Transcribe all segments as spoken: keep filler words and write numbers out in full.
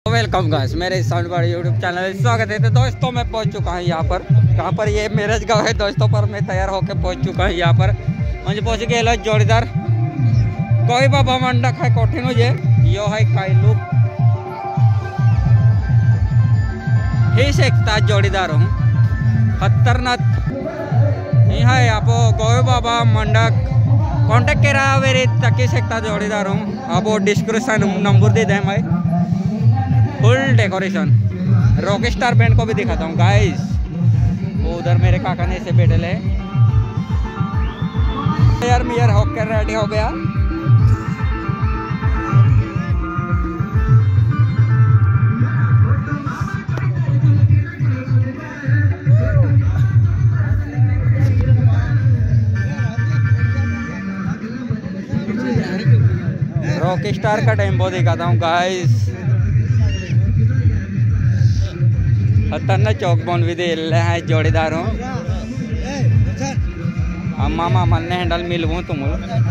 Welcome guys मेरे sound bar YouTube channel में स्वागत है। तो दोस्तों मैं पहुंच चुका हूं यहाँ पर, कहाँ पर ये मेरज गाँव है दोस्तों, पर मैं तैयार होकर पहुंच चुका हूं यहाँ पर। मुझे पहुंच गया जोड़ीदार कोई बाबा मंडक है कोठे मुझे यो है काई लुक ही सेकता जोड़ीदार हूँ खतरनाक यहाँ है आप कोई बाबा मंडक कांटेक्ट करा मेरे तकी सेकता जोड़ीदार हूँ। आप वो डिस्क्रिप्शन नंबर दे दें भाई। Full decoration rock star band को भी दिखाता हूँ गाइस। वो उधर मेरे काका ने ऐसे बैठे है यार मियर होकर रेडी हो गया। रॉक स्टार का टेम्पो दिखाता हूँ गाइस। खतरनाक चौक बन भी दे रहे हैं जोड़ीदार हूँ। हम मामा मन ने हैंडल मिलूँ तुम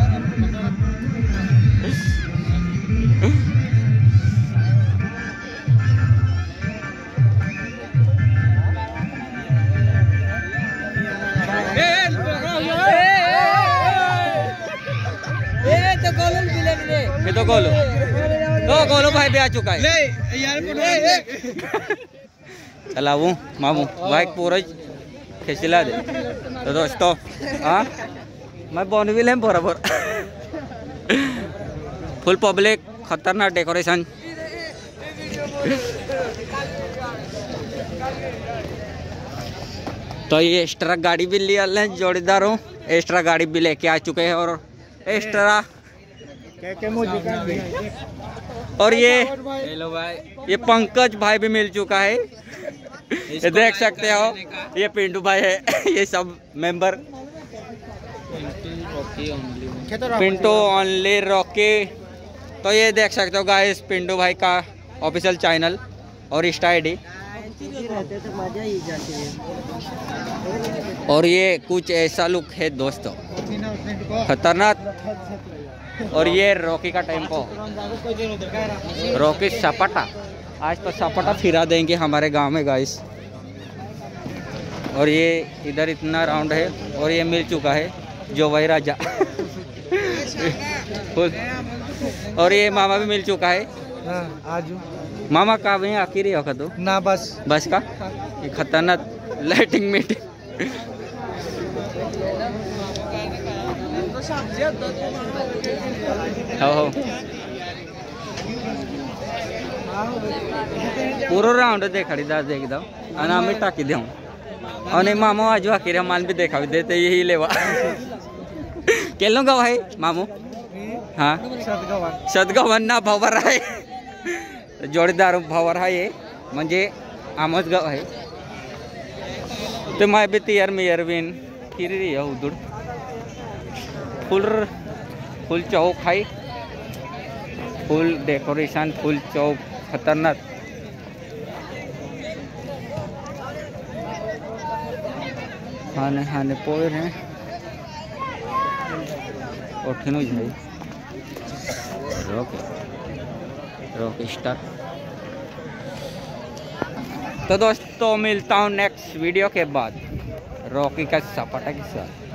ये तो गोलो तो गोलो भाई भी आ चुका है। चलाऊँ मामू बाइक पूरा खिंचला दे। तो दोस्तों हाँ मैं बोनविल है बराबर फुल पब्लिक खतरनाक डेकोरेशन। तो ये एक्स्ट्रा गाड़ी भी लिया जोड़ीदार हूँ। एक्स्ट्रा गाड़ी भी लेके आ चुके हैं और एक्स्ट्रा और ये हेलो भाई ये पंकज भाई भी मिल चुका है। ये देख सकते हो ये पिंटू भाई है ये सब मेंबर पिंटू ओनली रॉकी। तो ये देख सकते हो गाइस पिंटू भाई का ऑफिशियल चैनल और इंस्टा आईडी। और ये कुछ ऐसा लुक है दोस्तों खतरनाक। और ये रॉकी का टेम्पो रॉकी सपाटा आज तो सपाटा फिरा देंगे हमारे गांव में गाइस। और ये इधर इतना राउंड है और ये मिल चुका है जो वही राजा और ये मामा भी मिल चुका है। आज मामा का भी आखिर ही होगा तो ना बस बस का ये खतरनाक लाइटिंग मीटिंग हो हो पूरा राउंड देखाड़ी दास देख दो अना में टाकी दे और मामू आज आखिर मान भी देखा देते यही लेवा केलो गाव है मामू हाँ सदगावन ना भावर आहे जोड़ीदार भावर आहे ये म्हणजे आमच गाव आहे। तो मैं भी तैयार मेयर बिन फिर रही है उधर फुल फुल चौक है फुल डेकोरेशन फुल चौक खतरनाक। खाने खाने पोए हैं और खिनो भाई रॉक रॉक स्टार। तो दोस्तों मिलता हूँ नेक्स्ट वीडियो के बाद रॉकी का सपाटा के साथ।